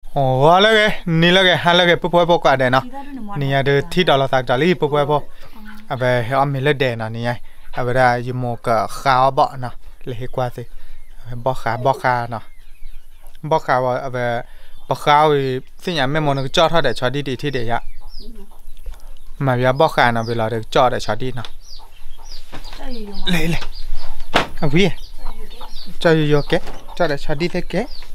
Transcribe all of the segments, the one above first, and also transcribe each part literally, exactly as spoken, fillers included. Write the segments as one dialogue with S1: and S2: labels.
S1: 哦，那个你那个还那个不不不挂的呢，你呀这剃到了啥这里不不不，啊不，俺没了的呢，你呀，啊不然有么个ขาบ่นะเลยกว่าสิบ่ขาบ่ขาเนาะบ่ขาว่าอ่ะบ่บ่ขาสิ่งอย่างแม่มนก็จอดเท่าแต่ชอดีดีที่เดียะมาอย่าบ่ขานะเวลาเด็กจอดแต่ชอดีเนาะเลยเลยอ่ะวิจออยู่ๆแกจอดแต่ชอดีแต่แก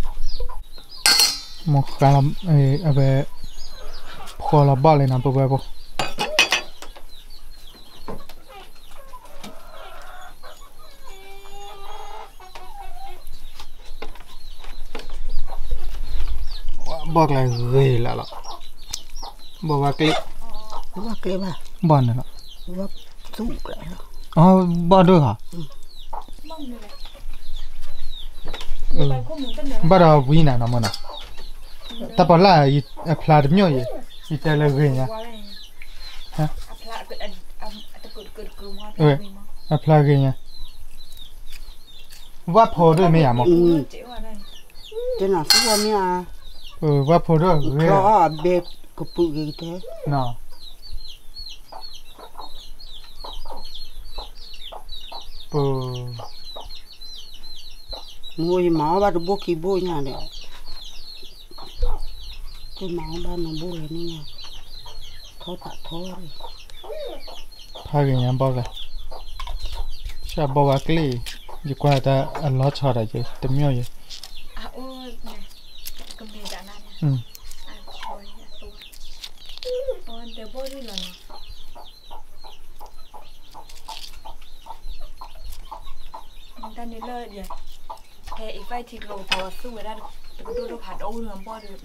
S1: หมกขาละเอออ่ะบ่พอละบ่เลยนะบ่บ่บ่บอกเลยเฮ้ยละละบอกว่าคลิป
S2: ว่าคลิปอ่ะ
S1: บ้านนี่ละ
S2: ว่าสู้เลย
S1: อ๋อบ้านด้วยค่ะบ้านเราวิ่งน่ะนะมันน่ะแต่พอละอีพลาดไม่ย่อยอีแต่ละเรื่องเนี่ยฮะเออพลาดเรื่องเนี่ยว่าพอด้วยไม่อยากมั้ง
S2: จะน่าสู้ว่าเนี่ย
S1: เออว่าพอด้วยเรื่อง
S2: ก็เบ็ดก็ปุ๊กอีกแต่
S1: น่ะเออ
S2: มวยหมาบ้านบุกขี้บุยเนี่ยเด้อที่หมาบ้านน้องบุยนี่เนี่ยเขาตัดท้อเลย
S1: พากันยังบอกเลยชอบบอกว่าคลีอยู่กว่าแต่อันล้อชอดอะไรเต็มย่อย
S3: อ่ะโอ้ยก็มีแต่นั้น
S1: อืม
S3: อ่ะคอยตัวโอ้ยเดี๋ยวบ่ได้เลยมันด้านนี้เลยเดี๋ยวแค่อีกไฟทิกโลพอสู้ได้แต่ก็ดูดูผ่านโอ้เรื่องบ่ได้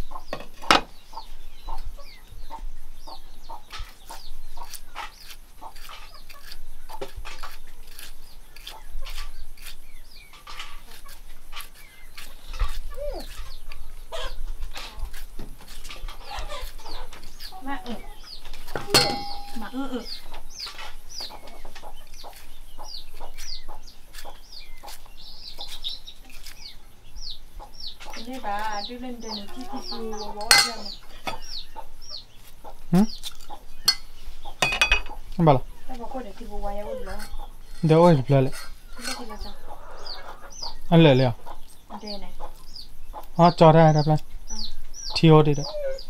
S3: มาเออมาเออเออนี่ป่ะดูเล่นเดินที่ที่ฟูวอชยัง
S1: หืมอะไรล่ะ
S3: แต่บอกว่าเดี๋ยวที่ฟูวายอุ่นแล้ว
S1: เดี๋ยวโอ้ยเปล่าเลยอันเลยเลยอ่ะ
S3: เดี๋ยวไหน
S1: อ๋อจอได้ได้เปล่าทีโอดีได้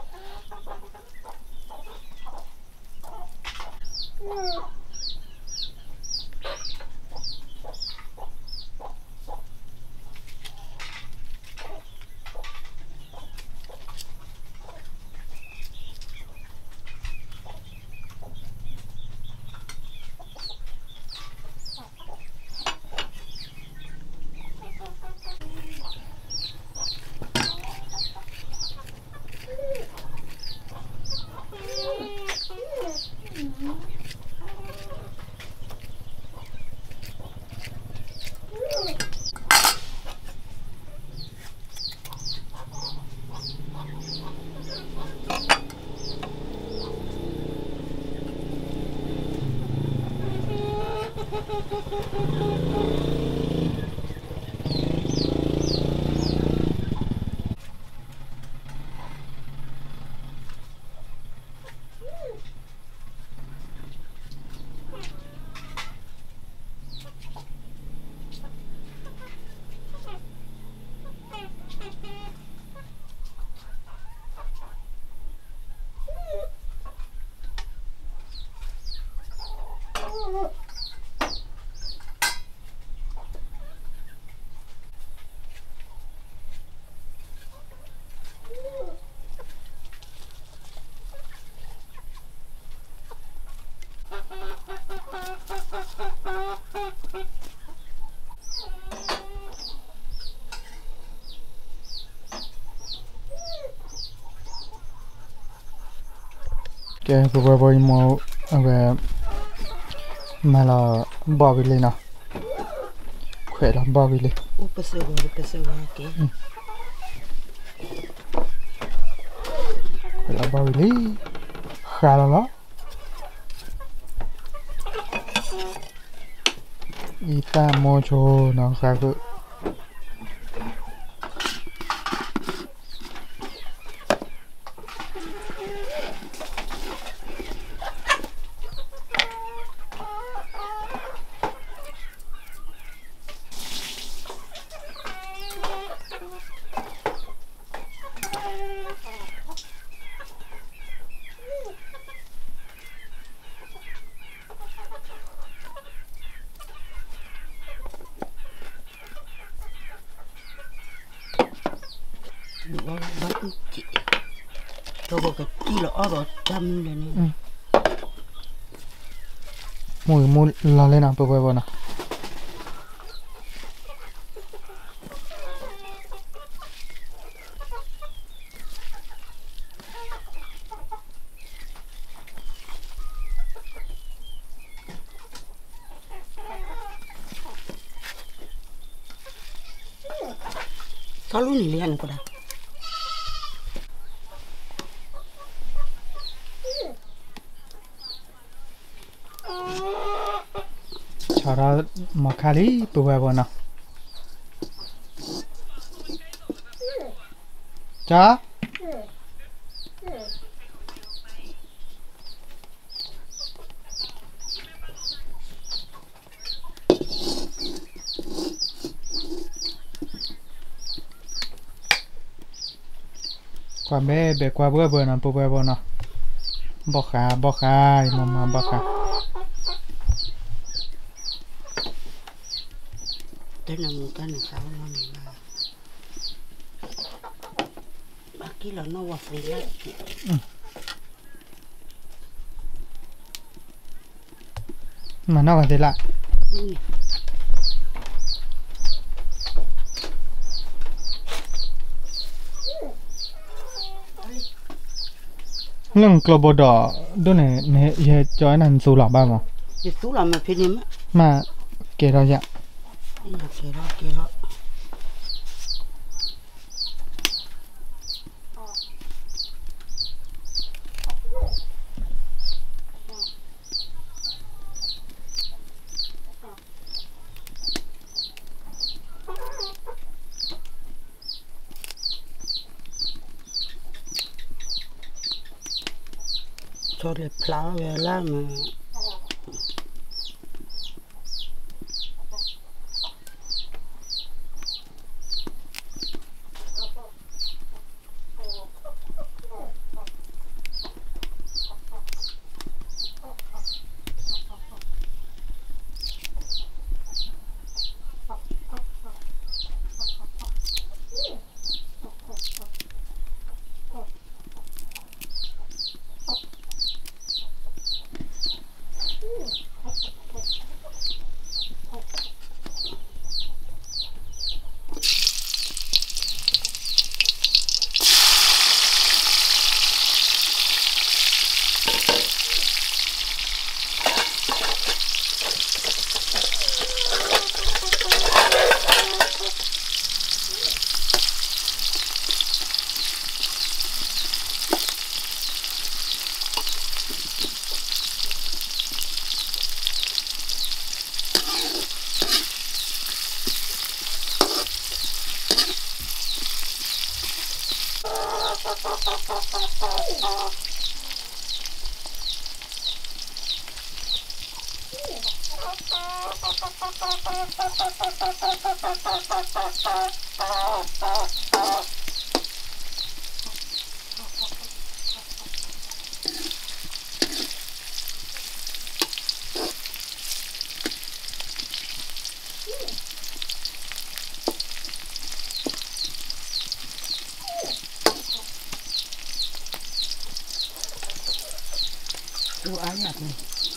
S1: แกกูไปไปมอแบบมาละบาวิเลยนะเขวละบาวิเลย
S2: อุปสรรคอุปสรรคเก๋
S1: เขวละบาวิเลยขาละละอีตาโมโชนะครับ
S2: đó bắt chị tôiบอกcái chi là ở đó chăm này nè
S1: มูมูลาเลยนะเปื่อยๆบ่นะ
S2: เขารู้นี่เรียนก็ได้
S1: ชารามาคาลีเปื่อยๆบ่นะจ้าความแม่เบกว่าเบื่อเบื่อนะเปื่อยๆบ่นะบ่ขาบ่ขายมามาบ่ขา
S2: cái nào một cái này sao nó này mà bác kia là nó vào free lại chị
S1: มานอกกันสิละ
S2: ừ.
S1: เรื่องกลบดอด้วยเนี่ยเนี่ยเยจอยนั่นสู้หลับบ้างมั้ง
S2: chị tú làm mà phía niệm á
S1: มาเกเราจะ
S2: là kia đó kia đó cho để plow về là mà đồ ái nhạt này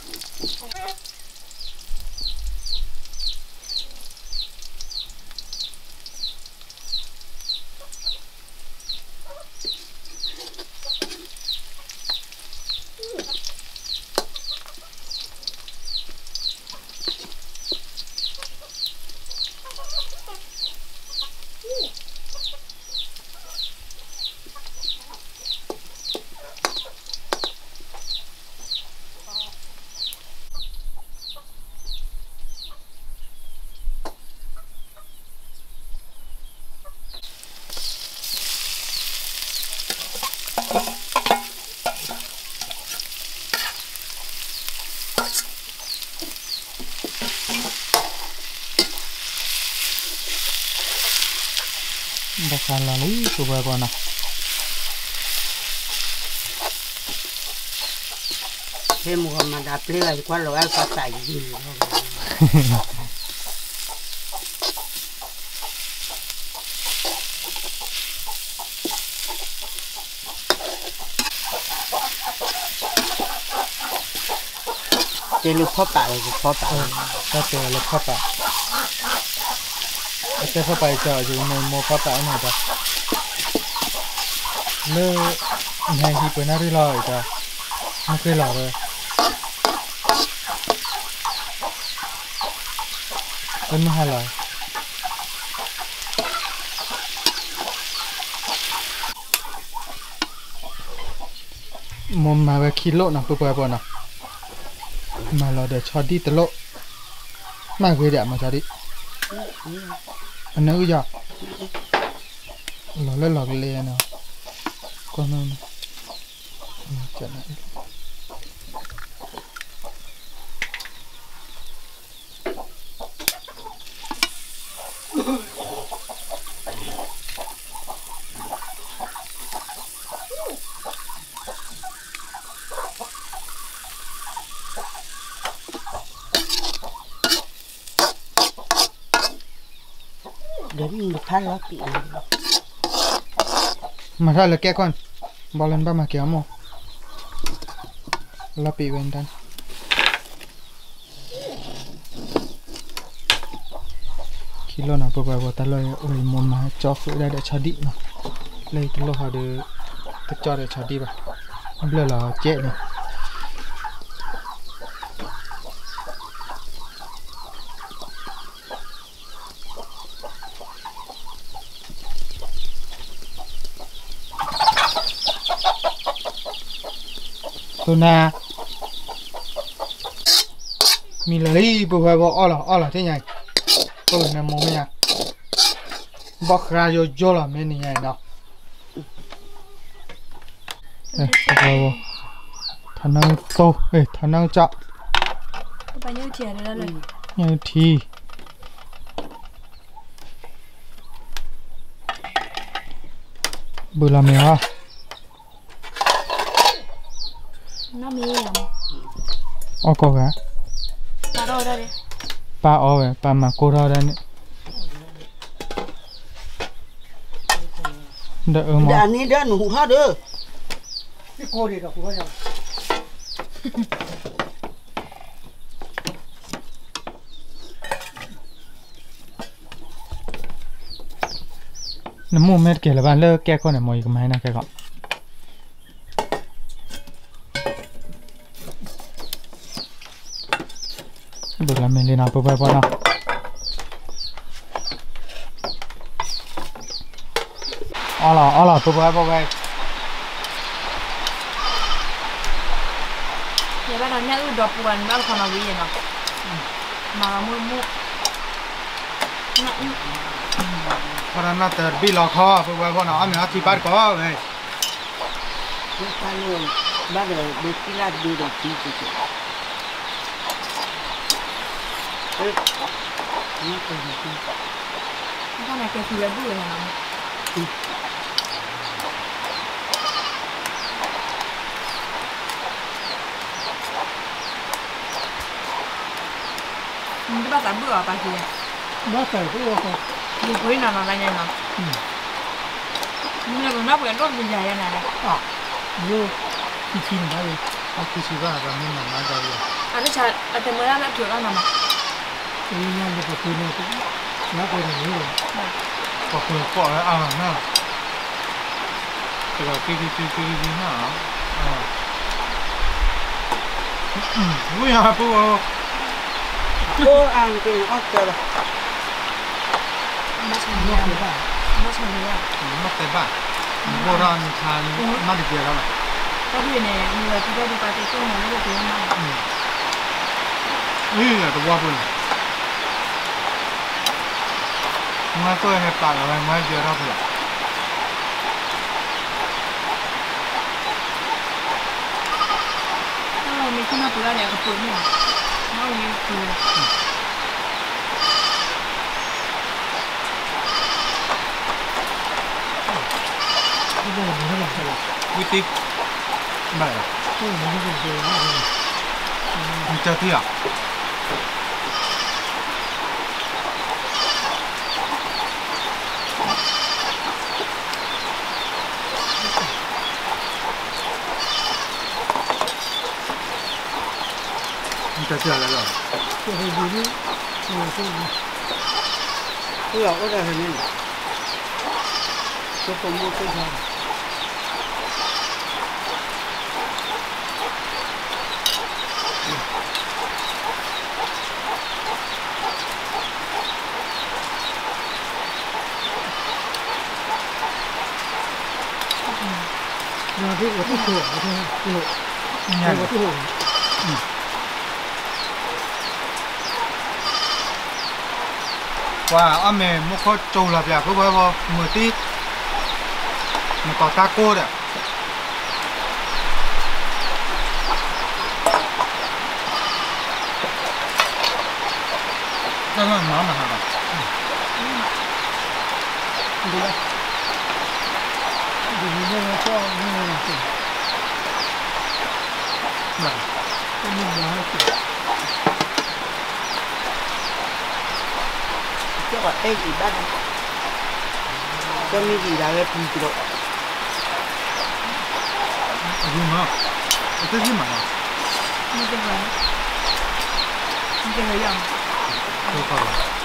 S1: bakal lalu coba apa nah
S2: thêm một mà đạp lên là qua lỗ ăn có tải gì เจลูกพ่อป่าเลยพ่อป่า
S1: ก็เจอแล้วพ่อป่าแต่พ่อไปเจออยู่ในโมพ่อป่าหน่อยจ้ะเลือไงที่เป็นอะไรลอยจ้ะไม่เคยหล่อเลยเป็นไม่หล่อมุมมาแบบคิโลนะเพื่อๆปนนะมาเราเดี๋ยวชอดีตลกมากเลยเดี๋ยวมาชอดีอันนั้นก็ยากเราเล่นหลอกเลียนะก็นั่นจะไหน
S2: เดี๋ยวมีท่านรับปี
S1: มาถ้าเลยแกก่อนบอลเล่นบ้ามาเกี่ยวมั้งเราปีเว้นกันคิดแล้วนะเพื่อไปว่าแต่เลยโอ้ยมุนมาจอคือได้เดี๋ยวชาดิเนาะเลยตลอดหาเดี๋ยวจะจอเดี๋ยวชาดิป่ะเบลอเราเจ๊เนี่ยตัวนามีเลยปุ๊บไปบอกอ๋อเหรออ๋อเหรอที่ไหนตัวนั้นมองไม่ยังบอกราโยโย่ละไม่นี่ไงเนาะเอ้ยปุ๊บไปบอกท่านั่งโตเอ้ยท่านั่งจับ
S3: ไปยืดเทียนได้เลย
S1: ยังทีเบื่อละมั้ยฮะ
S3: น้ามีอย่าง
S1: อ๋อก็แก
S3: ปลาโรได้เลย
S1: ปลาอ๋อเว้ยปลามาโกราได้เนี่ยเด้อเออมา
S2: เดี๋ยวนี้เดี๋ยวหนูข้าเด้อ
S4: พี่โกดีกับกูก็จะ
S1: น้ำมูกเม็ดเกลือบ้านเลิกแก้ก่อนเนี่ยมวยก็ไม่นะแกก็เบื่อละเมลีนาปุ๊บไปปุ๊บนะอ๋อเหรออ๋อเหรอปุ๊บไปปุ๊บไป
S3: เดี๋ยวบ้านเราเนี่ยอือดอกปวนบ้านคนเราวิ่งเนาะมาละมุ้มุ้น่ะ
S1: พอนั้นน่าจะบีลอคอปุ๊บไปปุ๊บนะอ้าวมีอาชีพบ้านก็เว้ย
S2: ลูกข้าเลยบ้านเลยเด็กที่ลาดดีเด็กที่สุดเอ้ยนี่เป็นที่
S3: บ้านไหนแกคือระบุเลยนะมันจะภาษาเบื่อปะคือ
S4: บ้าแต่ก็ว่าเขา
S3: ดูคุยนอนอะไรเนี่ยเนาะมันเลยมันน่าเบื่อรถใหญ่ๆนะเนี่ย
S4: อ่ะโย่ที่ชินได้เลย
S1: อาชีพบ้านก็มีหนังมาได้เลย
S3: อันนี้ชาอันเต็มมือแล้วนะถือแล้วนะมั้ง
S4: ไอ้งานจะคือเนี่ยนักไปอย่างนี้เลย
S1: ก็คือก็แล้วอ่านะแต่ก็ปีปีปีปีปีนะอ่าอืมวุ้ยฮะปุ๊บ
S2: โอ้อ่างเป็นออกเจอ
S3: ไม่ใช่
S4: น
S3: เนี่
S4: อย กเลยว่า
S3: ไม่ใช่เนี่ย
S1: มาเตะบ้าโบราณทานมาดิเดียวแล้ว
S3: ก็คือเนี่ยมีอะไรที่ได้ดูปาร์ตี้ช่วงนั้นไม่ได้ถึงมาก
S1: อืมนี่แหละตัวบุญมาตัวให้ปากอะไรมาเดียวแล้วเพื่อ
S3: ถ้าเราไม่ขึ้นมาปุ๊บแล้วเนี่ยก็ปุ๊บเนี่ยเราอยู่คือ
S4: ที่จะมีเท่าไหร่กัน
S1: วิธีไม่
S4: ที่มันที่จะเจอมากเลย
S1: มีเจ้าที่อ่ะ这这来了，
S4: 这是比例，我这个
S2: 不要我在上面，这公墓非常。
S4: 那这我不错，我看这个，这个最后，嗯。
S1: 哇，阿妹木可做了呀，不不不，木地，木搞大锅的。这个蛮蛮好的。
S4: 对吧？你那个叫那个是，
S1: 那，
S4: 这么难吃。
S2: 这个哎，一般，这米几大概几キロ？
S1: 有吗？这是嘛？
S3: 你这个，你这个样，
S1: 都好了。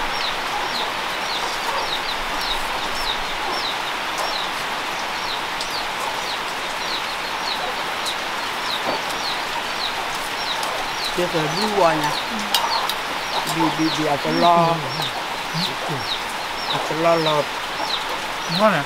S2: 这是卤啊呀，比比比阿个老，阿个老老。
S1: 你看呢？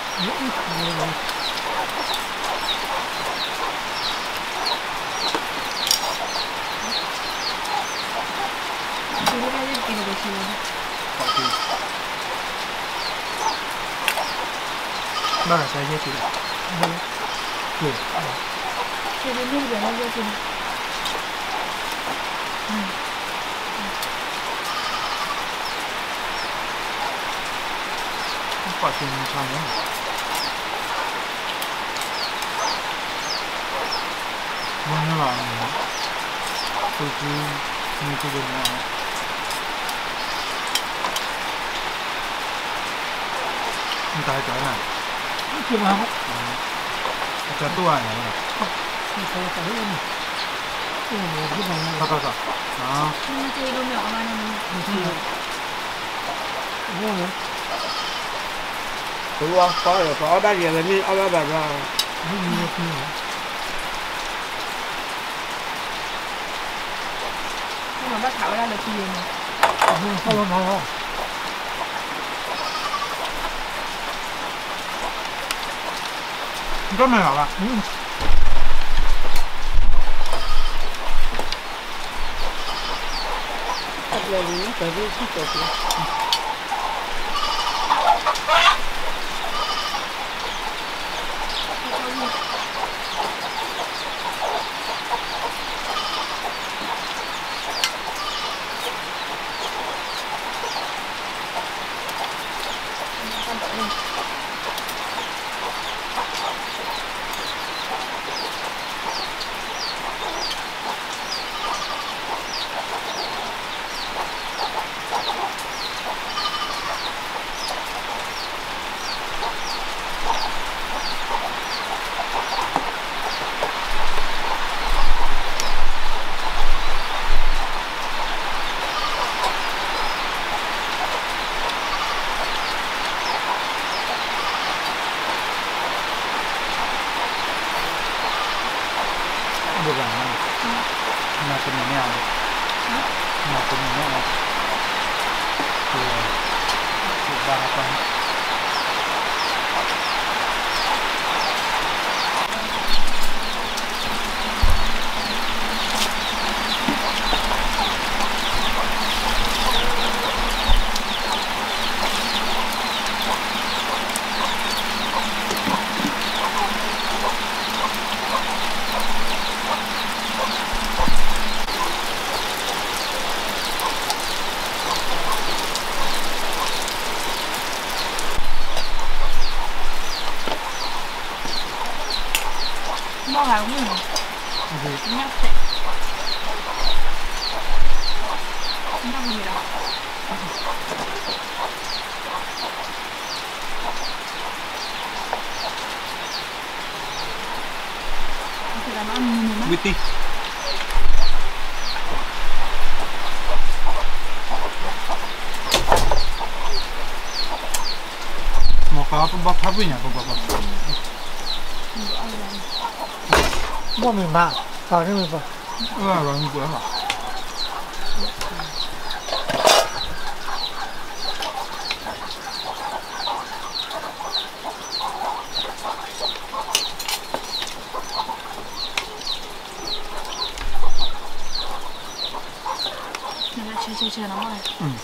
S3: 这个还是给那个钱。
S1: 好的。那才也去的。对。
S3: 这个那边那个是。
S1: 挂天差年。我那了，手机没这个呢。你打在哪？
S4: 这嘛，
S1: 嗯，这多少年了？
S4: 你说啥意思？这我不懂。
S1: 看看看，啊。
S3: 你这个秒了吗？
S4: 你我呢？
S2: 对啊，搞了搞大件的，你二百八吧。
S4: 你你听我。
S3: 我们把卡回来了，几元呢？
S4: 嗯，好了好了。
S1: 你这没有了？
S4: 嗯。
S2: 这里面这里是这些。
S1: 不管了，那是怎么样的？那是怎么样的？对，是八分。
S3: 猫还问呢，人家在，你干嘛去了？你在干嘛？你你们？
S1: Witty. ปาปาพับวิ่งอ่ะปาปาปา
S4: บ่มีมาเขาที่มีปะ
S1: เออเราไม่กลัวหรอก
S3: นี่แหละเชื่อเชื่อเชื่อน้ำมัน
S1: อืม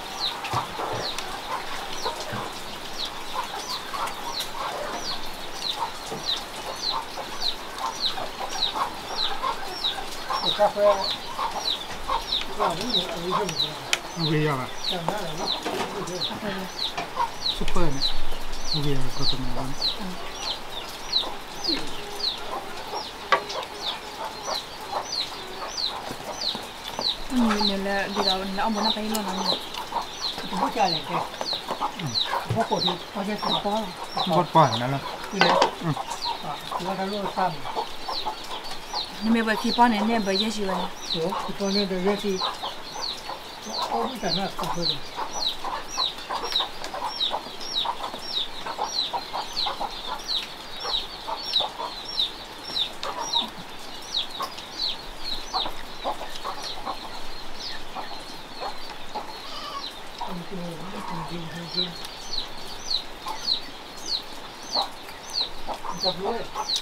S4: กาแฟก็นี่อันนี้ก็มี
S1: โอเคยอมอ่ะ
S4: แต่นั่นแหละเนาะ
S1: ซุปเปอร์เนี่ยโอเคก็ตรงนั้น
S3: อืมเนี่ยแหละเดี๋ยวเราเอาหมดน้ำไปแล้วนะ
S4: บ่จ่ายเลยแกบ่กดที่เขาจะถูกต้อง
S1: บดป่อนนั่นแหละ
S4: คือเนี่ยอ่ะแล้วก็รู้ซ้ำ
S3: นี่ไม่ไปขี้ป้อนเนี่ยเนี่ยไปเยอะสิวัน
S4: โอ้คือตัวนี้เดี๋ยวที่โอ้ไม่แต่น่าก็คือจับเลย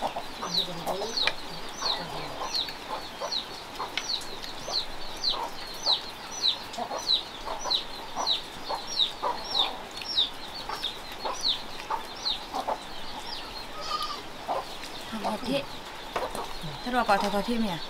S3: ทำประเทศถ้าเราก่อนทำประเทศเนี่ย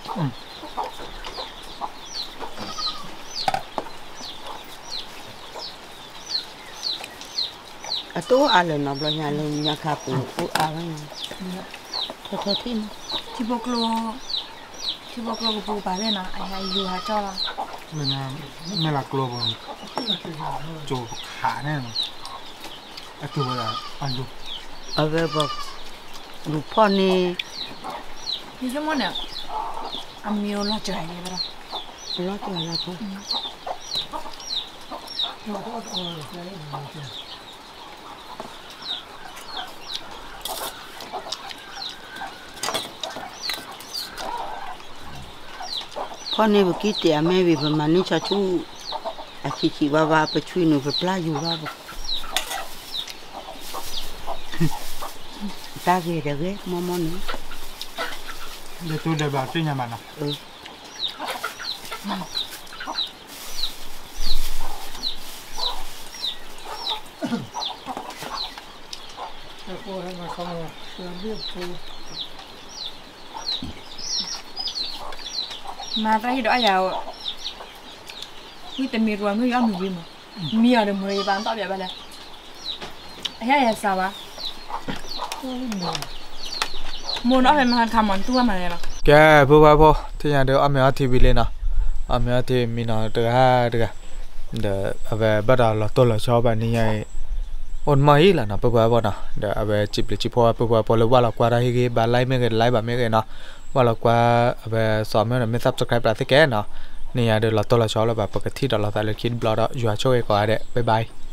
S2: อะตัวอะไรเนาะบลญาเลยญาคาปูปูอะไรเนาะทอทอที่เนาะ
S3: ที่พวกโลที่พวกโลกับปูไปเลยนะไอ้ไอ้ยูฮาเจ้าละ
S1: ไม่น่าไม่หลักกลัวผมโจขาแน่นอนไอ้ตัวอะไรอันดู
S2: เอาไว้บอกลูกพ่อนี่
S3: นี่ชั่วโมงเนี่ยอามิโอลาจ่ายเลยปะล่ะ
S2: รอดตัวละพ่อพ่อนี่เมื่อกี้เตี๋ยแม่วิประมาณนี้ชาชูอาชีชีว่าว่าไปช่วยหนูไปปลาอยู่ว่าบอกตาเกเดเกมอมอนี่
S1: เดี๋ยวตัวเดี๋ยวแบบที่ยังมันนะ
S2: เออ
S4: แต่พวกให้มาเข้ามาเชื่อเรียบคือ
S3: มาตอนที่เราอยากวิตามินรวมไม่ยอมมีวิมมีอะไรมือบางตอบแบบอะไรไอ้เหี้ยสาวะ
S4: ตัวนี้หนึ่ง
S3: มูนเอาอะไรมาทำมันตัวมาเลยปะ
S1: แกพูดว่าพอที่ยังเดี๋ยวอเมริกาทีวีเลยนะอเมริกาทีวีมีนะเดี๋ยวฮะเดี๋ยวเดี๋ยวเอาไปบัดเราตัวเราชอบแบบนี้ไงออนมาอีแล้วนะพูดว่าพอนะเดี๋ยวเอาไปจิบเลยจิบพอพูดว่าพอเลยว่าเรากว่าได้กี่บาทไล่ไม่เกินไล่แบบไม่เกินนะว่าเรากว่าเอาไปสอนไม่เนี่ยไม่ซับสไครป์อะไรที่แกเนาะนี่เดี๋ยวเราตัวเราชอบแล้วแบบปกติเราแต่เราคิดบล็อกอยู่ช่วยกว่าเด้บ๊ายบาย